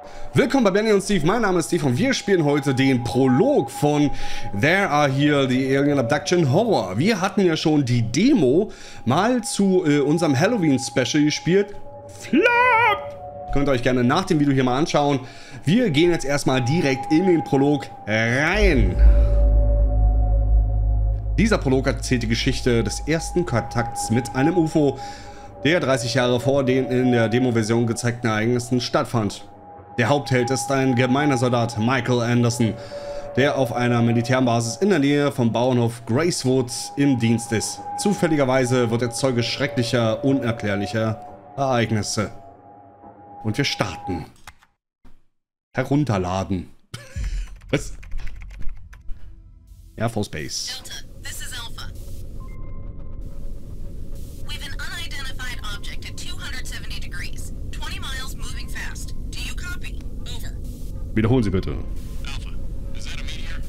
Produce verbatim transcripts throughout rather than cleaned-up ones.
Willkommen bei Benny und Steve, mein Name ist Steve und wir spielen heute den Prolog von There Are Here, the Alien Abduction Horror. Wir hatten ja schon die Demo mal zu äh, unserem Halloween-Special gespielt. Flop! Könnt ihr euch gerne nach dem Video hier mal anschauen. Wir gehen jetzt erstmal direkt in den Prolog rein. Dieser Prolog erzählt die Geschichte des ersten Kontakts mit einem U F O, der dreißig Jahre vor den in der Demo-Version gezeigten Ereignissen stattfand. Der Hauptheld ist ein gemeiner Soldat, Michael Anderson, der auf einer Militärbasis in der Nähe vom Bauernhof Gracewood im Dienst ist. Zufälligerweise wird er Zeuge schrecklicher, unerklärlicher Ereignisse. Und wir starten. Herunterladen. Was? Air Force Base. Delta, this is Alpha. We've an unidentified object at two hundred seventy degrees, twenty miles moving fast. Do you copy? Over. Wiederholen Sie bitte. Alpha, is that a meteor?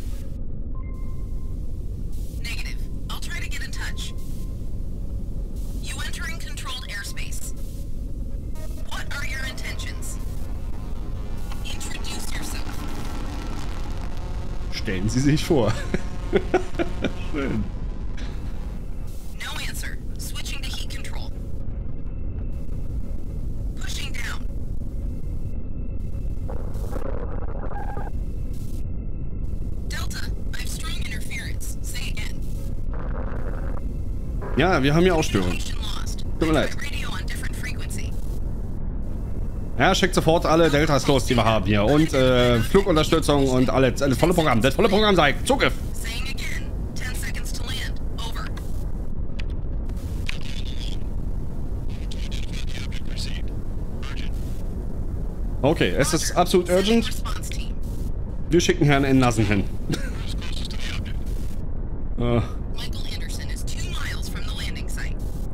Negative. I'll try to get in touch. You entering controlled airspace. What are your intentions? Introduce yourself. Stellen Sie sich vor. Schön. No answer. Switching to heat control. Pushing down. Delta, I have strong interference. Say again. Ja, wir haben hier Ausstörungen. Communication lost. Tut mir leid. Radio on different frequency. Ja, schickt sofort alle Deltas los, die wir haben hier. Und äh, Flugunterstützung und alles. Das volle Programm. Das volle Programm sei. Zugriff. Saying again. Ten seconds to land. Over. Okay, es ist absolut Sending urgent. response team. Wir schicken Herrn Anderson hin. äh, Michael Anderson is two miles from the landing site.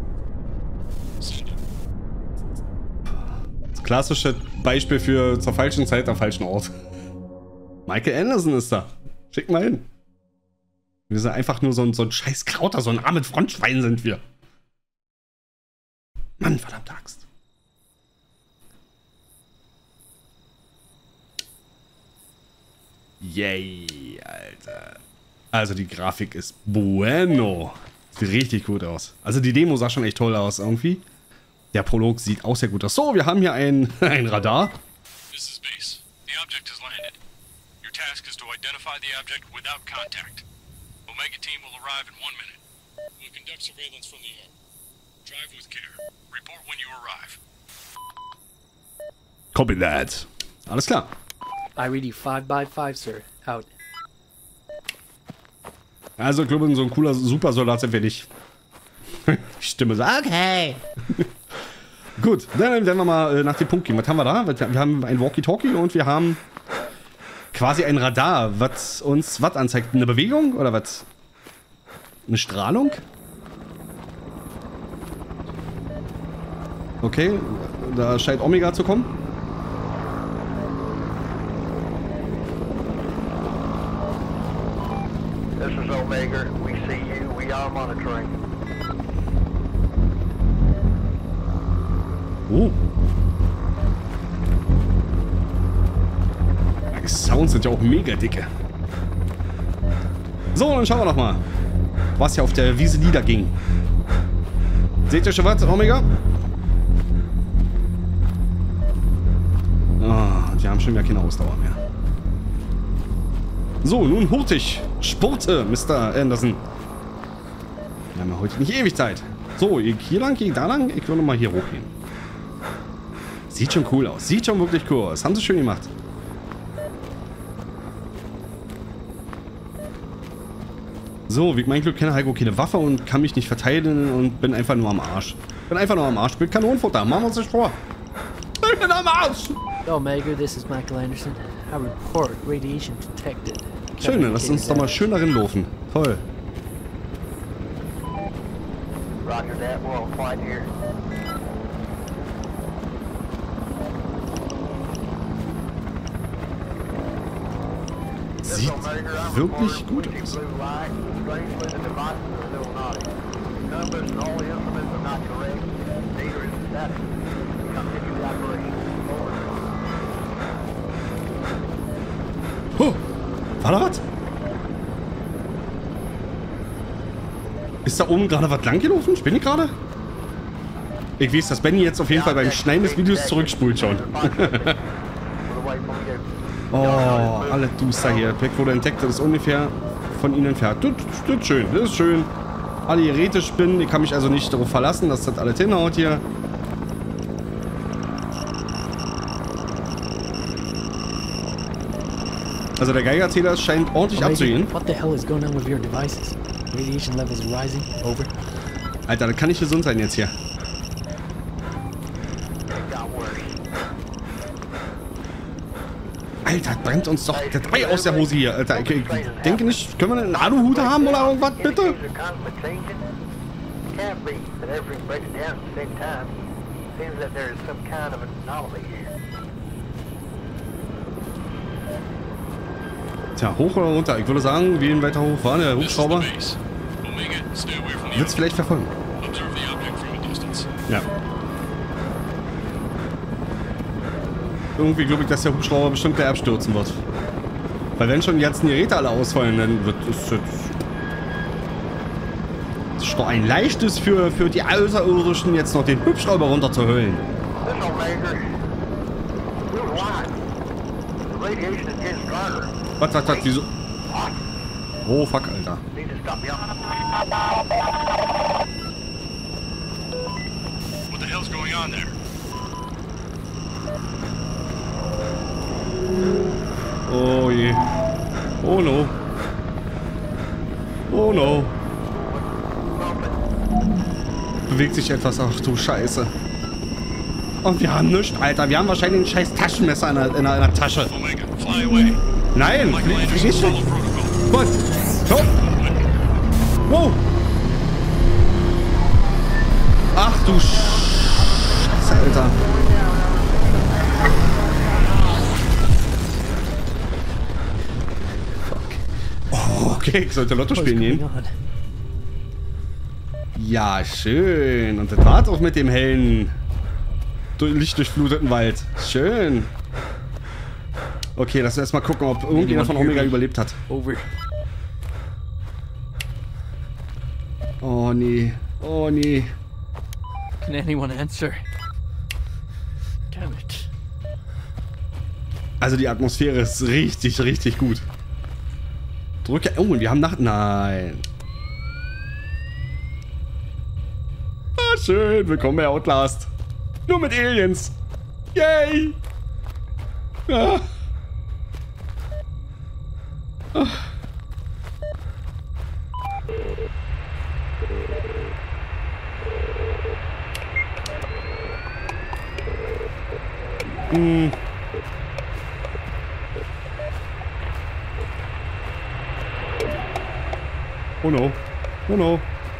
das klassische Beispiel für zur falschen Zeit am falschen Ort. Michael Anderson ist da. Schick mal hin. Wir sind einfach nur so ein, so ein scheiß Krauter, so ein armes Frontschwein sind wir. Mann, verdammte Axt. Yay, Alter. Also die Grafik ist bueno. Sieht richtig gut aus. Also die Demo sah schon echt toll aus irgendwie. Der Prolog sieht auch sehr gut aus. So, wir haben hier ein, ein Radar. This is base. The object has landed. Your task is to identify the object without contact. Omega team will arrive in one minute. We'll conduct surveillance from the air. Drive with care. Report when you arrive. Copy that. Alles klar. I read you five by five, sir. Out. Also, ich glaube, so ein cooler Supersoldat sind wir nicht. Die Stimme sagt, okay. Gut, dann werden wir mal äh, nach dem Punkt gehen. Was haben wir da? Wir haben ein Walkie-Talkie und wir haben quasi ein Radar, was uns was anzeigt. Eine Bewegung oder was? Eine Strahlung? Okay, da scheint Omega zu kommen. This is Omega. We see you. We are monitoring. Oh. Die Sounds sind ja auch mega dicke. So, dann schauen wir doch mal, was hier auf der Wiese niederging. Seht ihr schon was, Omega? Oh, die haben schon wieder keine Ausdauer mehr. So, nun hurtig. Spurte, Mister Anderson. Wir haben ja heute nicht ewig Zeit. So, hier lang, hier da lang. Ich will nochmal hier hochgehen. Sieht schon cool aus. Sieht schon wirklich cool aus. Haben sie schön gemacht. So, wie ich mein Glück kenne, Heiko keine Waffe und kann mich nicht verteidigen und bin einfach nur am Arsch. Bin einfach nur am Arsch. Bin Kanonenfutter. Machen wir uns nicht vor. Ich bin am Arsch. Omega, this is Michael Anderson. I report radiation detected. Schön, lass uns doch mal schön darin laufen. Toll. Roger that. We're on flight here. Sieht wirklich gut aus. War da was? Ist da oben gerade was lang gelaufen? Spinne ich gerade? Ich weiß, dass Benny jetzt auf jeden Fall beim Schneiden des Videos zurückspult schon. Oh, alle Duster hier. Objekt wurde entdeckt, das ist ungefähr von ihnen entfernt. Das, das ist schön, das ist schön. Alle Geräte spinnen, ich kann mich also nicht darauf verlassen, dass das alles hinhaut hier. Also der Geigerzähler scheint ordentlich abzugehen. What the hell is going on with your devices? Radiation levels rising. Over. Alter, das kann nicht gesund sein jetzt hier. Alter, brennt uns doch das Ei aus der Hose hier. Alter, ich, ich denke nicht, können wir einen Aluhut haben oder irgendwas, bitte? Tja, hoch oder runter? Ich würde sagen, wie weiter hoch war der Hubschrauber? Wird es vielleicht verfolgen? Ja. Irgendwie glaube ich, dass der Hubschrauber bestimmt gleich abstürzen wird. Weil wenn schon die ganzen Geräte alle ausfallen, dann wird es jetzt... Das ist doch ein leichtes für, für die Außerirdischen, jetzt noch den Hubschrauber runterzuhöhlen. Was, was, was, wieso? Oh, fuck, Alter. What the hell's going on there? Oh je. Oh no. Oh no. Bewegt sich etwas. Ach du Scheiße. Und wir haben nichts, Alter. Wir haben wahrscheinlich ein scheiß Taschenmesser in der, in der, in der Tasche. Omega, fly away. Nein, flieg nicht schon. Was? So. Wow. Ach du Scheiße, Alter. Okay, ich sollte Lotto spielen gehen. Ja, schön. Und das war's auch mit dem hellen, lichtdurchfluteten Wald. Schön. Okay, lass uns erstmal gucken, ob irgendjemand von Omega überlebt hat. Oh nee. Oh nee. Can anyone answer? Damn it. Also die Atmosphäre ist richtig, richtig gut. Drücke. Oh, und wir haben Nacht. Nein. Ah, schön. Willkommen bei Outlast. Nur mit Aliens. Yay. Ah. Ah. Hm. Oh no. Oh no.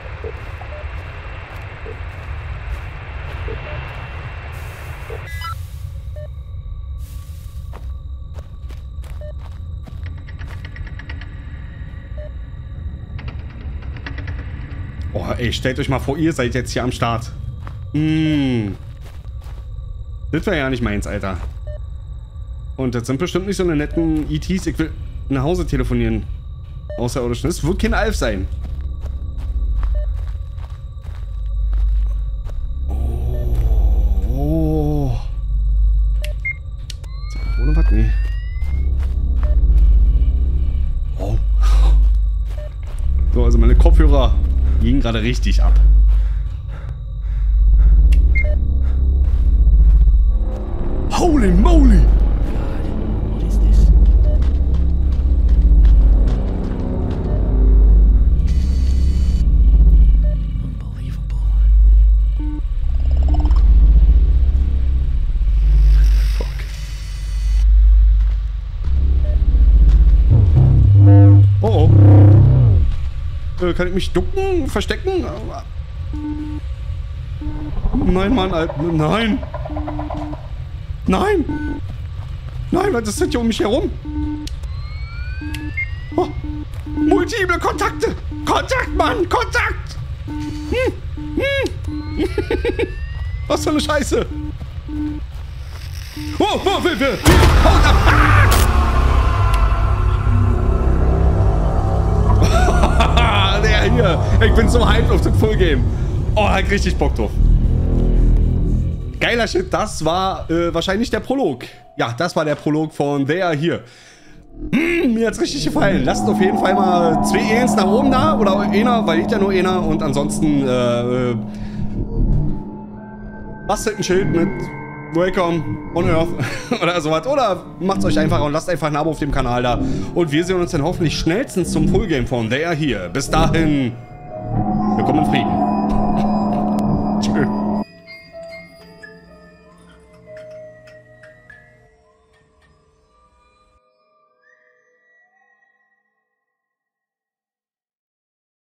Oh, ey, stellt euch mal vor, ihr seid jetzt hier am Start. Hm. Das wäre ja nicht meins, Alter. Und das sind bestimmt nicht so eine netten E Ts. Ich will nach Hause telefonieren. Außerirdischen. Es wird kein Alf sein. Oh. Ohne was? Nee. Oh. So, also meine Kopfhörer gingen gerade richtig ab. Holy moly! What is this? Unbelievable. Fuck. Oh oh. Äh, kann ich mich ducken? Verstecken? Nein, Mann, Alter. Nein! Nein! Nein, was ist denn hier um mich herum? Oh, multiple Kontakte! Kontakt, Mann! Kontakt! Hm. Hm. Was für eine Scheiße! Oh, oh, will, will! Haut ab! Ah! der hier. Ich bin so hyped auf das Full Game. Oh, hab richtig Bock drauf. Geiler Shit, das war äh, wahrscheinlich der Prolog. Ja, das war der Prolog von They Are Here. Hm, mir hat's richtig gefallen. Lasst auf jeden Fall mal zwei Ehens nach oben da. Oder einer, weil ich ja nur einer. Und ansonsten äh, äh, bastelt ein Schild mit Welcome on Earth oder sowas. Oder macht's euch einfacher und lasst einfach ein Abo auf dem Kanal da. Und wir sehen uns dann hoffentlich schnellstens zum Full Game von They Are Here. Bis dahin, willkommen in Frieden.